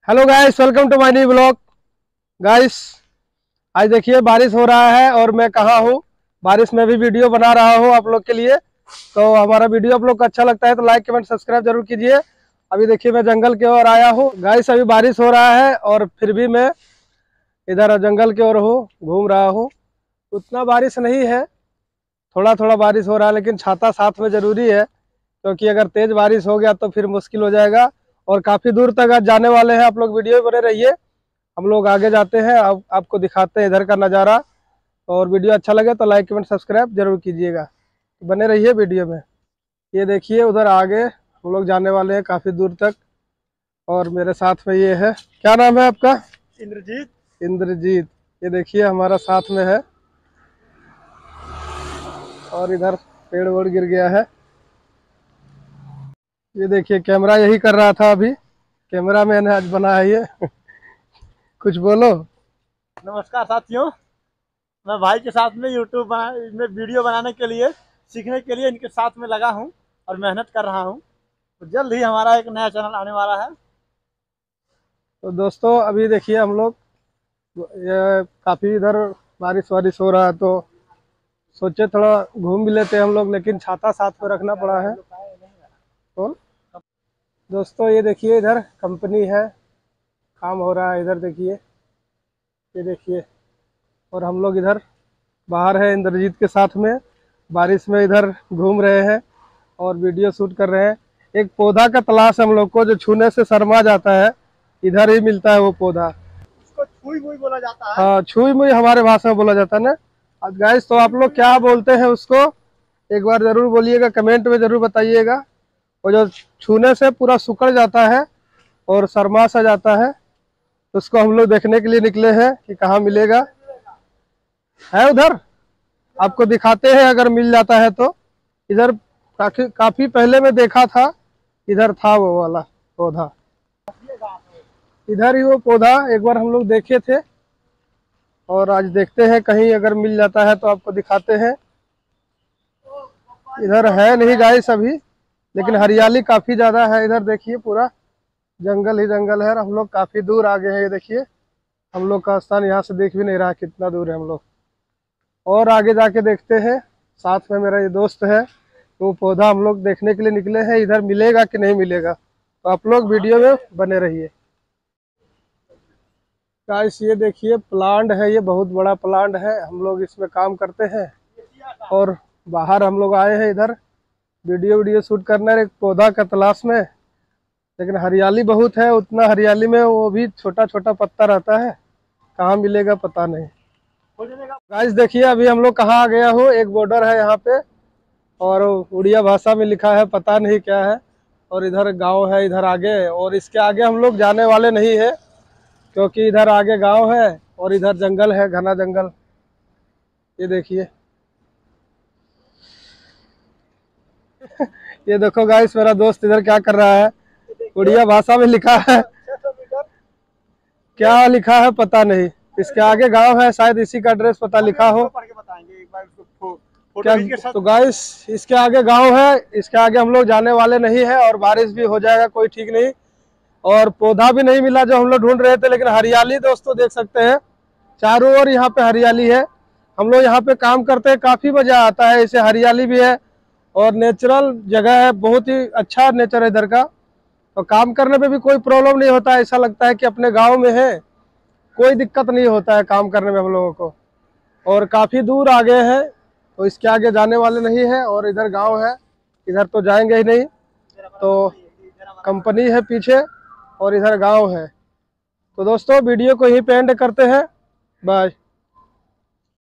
Hello guys, welcome to my new blog. Guys आज देखिए बारिश हो रहा है और मैं कहाँ हूँ। बारिश में भी वीडियो बना रहा हूँ आप लोग के लिए। तो हमारा वीडियो आप लोग को अच्छा लगता है तो लाइक कमेंट सब्सक्राइब जरूर कीजिए। अभी देखिए मैं जंगल की ओर आया हूँ। गाइस अभी बारिश हो रहा है और फिर भी मैं इधर जंगल की ओर हूँ, घूम रहा हूँ। उतना बारिश नहीं है, थोड़ा थोड़ा बारिश हो रहा है, लेकिन छाता साथ में जरूरी है क्योंकि अगर तेज बारिश हो गया तो फिर मुश्किल हो जाएगा। और काफी दूर तक आज जाने वाले हैं, आप लोग वीडियो बने रहिए। हम लोग आगे जाते हैं, अब आपको दिखाते हैं इधर का नज़ारा। और वीडियो अच्छा लगे तो लाइक कमेंट सब्सक्राइब जरूर कीजिएगा, बने रहिए वीडियो में। ये देखिए उधर आगे हम लोग जाने वाले हैं काफ़ी दूर तक। और मेरे साथ में ये है, क्या नाम है आपका? इंद्रजीत। इंद्रजीत। ये देखिए हमारा साथ में है। और इधर पेड़ वोड़ गिर गया है। ये देखिए कैमरा यही कर रहा था अभी, कैमरा मैन आज बना है ये। कुछ बोलो। नमस्कार साथियों, मैं भाई के साथ में यूट्यूब में वीडियो बनाने के लिए सीखने के लिए इनके साथ में लगा हूं और मेहनत कर रहा हूं। तो जल्द ही हमारा एक नया चैनल आने वाला है। तो दोस्तों अभी देखिए हम लोग ये काफ़ी इधर बारिश वारिश हो रहा है तो सोचे थोड़ा घूम भी लेते हैं हम लोग, लेकिन छाता साथ में रखना पड़ा है। कौन? दोस्तों ये देखिए इधर कंपनी है, काम हो रहा है इधर देखिए, ये देखिए। और हम लोग इधर बाहर है इंद्रजीत के साथ में, बारिश में इधर घूम रहे हैं और वीडियो शूट कर रहे हैं। एक पौधा का तलाश है हम लोग को जो छूने से शर्मा जाता है, इधर ही मिलता है वो पौधा। इसको छुई मुई बोला जाता है। हाँ, छुई मुई हमारे भाषा में बोला जाता है ना। आज गाइस तो आप लोग क्या बोलते हैं उसको एक बार जरूर बोलिएगा, कमेंट में जरूर बताइएगा। वो जो छूने से पूरा सुकड़ जाता है और शर्मा सा जाता है, उसको हम लोग देखने के लिए निकले हैं कि कहाँ मिलेगा। है उधर, आपको दिखाते हैं अगर मिल जाता है तो। इधर काफी पहले में देखा था, इधर था वो वाला पौधा। इधर ही वो पौधा एक बार हम लोग देखे थे और आज देखते हैं कहीं अगर मिल जाता है तो आपको दिखाते हैं। इधर है नहीं गाइस अभी, लेकिन हरियाली काफी ज्यादा है इधर। देखिए पूरा जंगल ही जंगल है और हम लोग काफी दूर आगे हैं। ये देखिए हम लोग का स्थान यहाँ से देख भी नहीं रहा कितना दूर है हम लोग। और आगे जाके देखते हैं, साथ में मेरा ये दोस्त है, तो पौधा हम लोग देखने के लिए निकले हैं, इधर मिलेगा कि नहीं मिलेगा। तो आप लोग वीडियो में बने रहिए। गाइस ये देखिए प्लांट है, ये बहुत बड़ा प्लांट है, हम लोग इसमें काम करते हैं। और बाहर हम लोग आए हैं इधर वीडियो शूट करने एक पौधा का तलाश में, लेकिन हरियाली बहुत है। उतना हरियाली में वो भी छोटा छोटा पत्ता रहता है, कहाँ मिलेगा पता नहीं। गाइस देखिए अभी हम लोग कहाँ आ गया हूँ, एक बॉर्डर है यहाँ पे और उड़िया भाषा में लिखा है, पता नहीं क्या है। और इधर गांव है इधर आगे, और इसके आगे हम लोग जाने वाले नहीं है क्योंकि इधर आगे गांव है और इधर जंगल है, घना जंगल। ये देखिए। ये देखो गाइस मेरा दोस्त इधर क्या कर रहा है, उड़िया भाषा में लिखा है, 600 मीटर क्या लिखा है पता नहीं। इसके आगे गांव है, शायद इसी का एड्रेस पता लिखा हो पढ़ के बताएंगे एक बार उसको फोटो क्या। खींच के साथ। तो गाइस इसके आगे गांव है, इसके आगे हम लोग जाने वाले नहीं है और बारिश भी हो जाएगा कोई ठीक नहीं। और पौधा भी नहीं मिला जो हम लोग ढूंढ रहे थे, लेकिन हरियाली दोस्तों देख सकते हैं चारों ओर यहाँ पे हरियाली है। हम लोग यहाँ पे काम करते हैं, काफी मजा आता है, इसे हरियाली भी है और नेचुरल जगह है, बहुत ही अच्छा नेचर है इधर का। तो काम करने पे भी कोई प्रॉब्लम नहीं होता है, ऐसा लगता है कि अपने गाँव में है, कोई दिक्कत नहीं होता है काम करने में हम लोगों को। और काफी दूर आगे है तो इसके आगे जाने वाले नहीं है। और इधर गांव है, इधर तो जाएंगे ही नहीं। तो कंपनी है पीछे और इधर गांव है। तो दोस्तों वीडियो को यहीं पे एंड करते हैं, बाय।